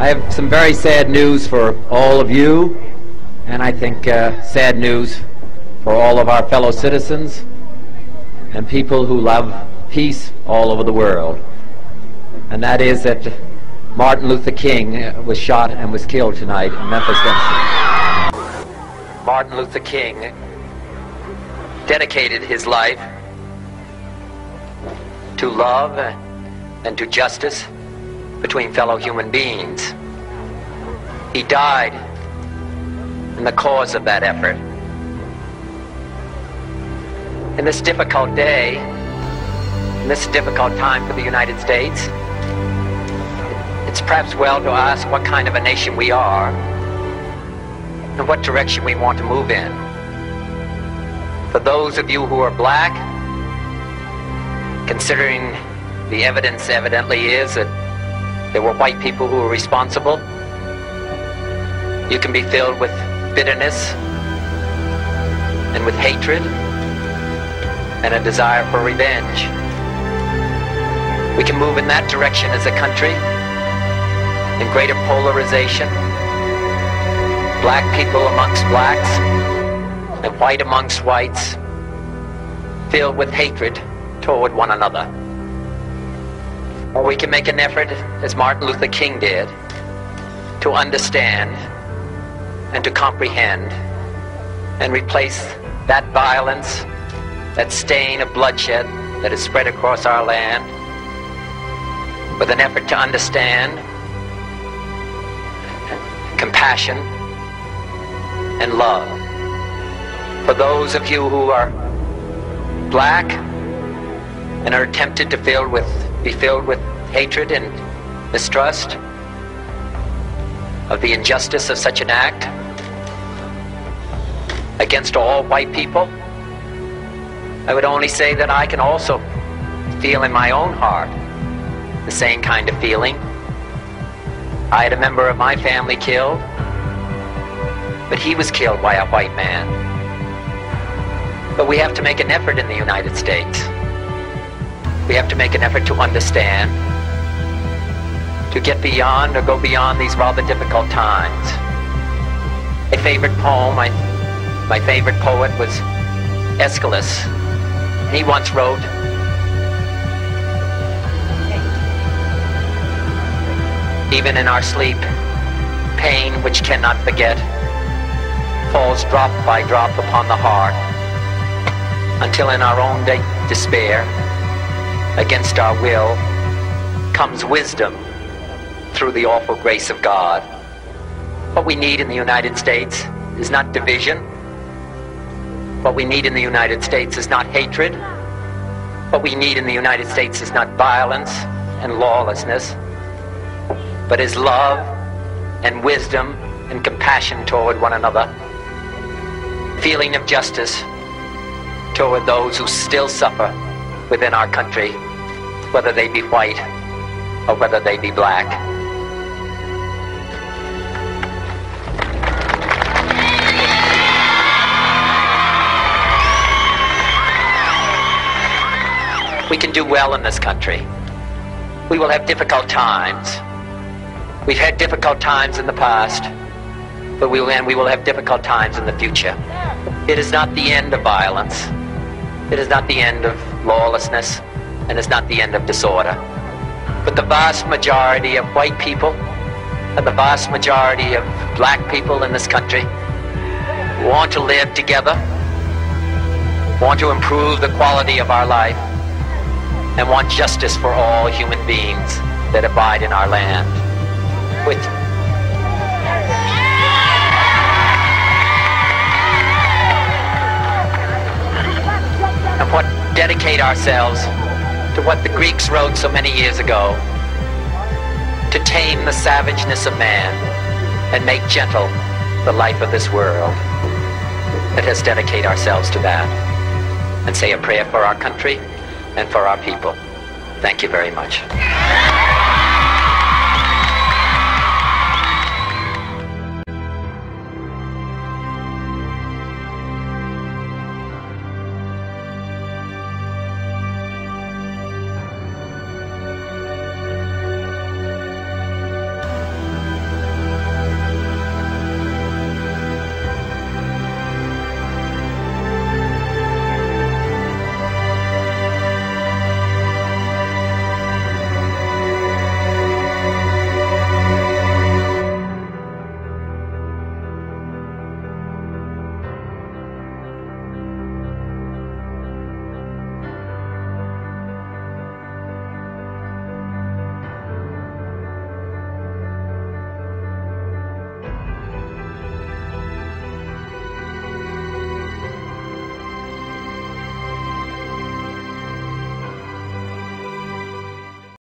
I have some very sad news for all of you, and I think sad news for all of our fellow citizens and people who love peace all over the world. And that is that Martin Luther King was shot and was killed tonight in Memphis, Tennessee. Martin Luther King dedicated his life to love and to justice between fellow human beings. He died in the cause of that effort. In this difficult day, in this difficult time for the United States, it's perhaps well to ask what kind of a nation we are and what direction we want to move in. For those of you who are black, considering the evidence evidently is that there were white people who were responsible, you can be filled with bitterness and with hatred and a desire for revenge. We can move in that direction as a country, in greater polarization, black people amongst blacks and white amongst whites, filled with hatred toward one another. Or we can make an effort, as Martin Luther King did, to understand and to comprehend and replace that violence, that stain of bloodshed that is spread across our land, with an effort to understand compassion and love. For those of you who are black and are tempted to be filled with hatred and mistrust of the injustice of such an act against all white people, I would only say that I can also feel in my own heart the same kind of feeling. I had a member of my family killed, but he was killed by a white man. But we have to make an effort in the United States. We have to make an effort to understand, to get beyond or go beyond these rather difficult times. My favorite poem, my favorite poet was Aeschylus. He once wrote, "Even in our sleep, pain which cannot forget falls drop by drop upon the heart, until in our own despair, against our will, comes wisdom through the awful grace of God." What we need in the United States is not division. What we need in the United States is not hatred. What we need in the United States is not violence and lawlessness, but is love and wisdom and compassion toward one another, feeling of justice toward those who still suffer within our country, whether they be white or whether they be black. We can do well in this country. We will have difficult times. We've had difficult times in the past, but we will have difficult times in the future. It is not the end of violence. It is not the end of lawlessness, and it's not the end of disorder. But the vast majority of white people and the vast majority of black people in this country want to live together, want to improve the quality of our life, and want justice for all human beings that abide in our land. And dedicate ourselves to what the Greeks wrote so many years ago, to tame the savageness of man and make gentle the life of this world. Let us dedicate ourselves to that and say a prayer for our country and for our people. Thank you very much.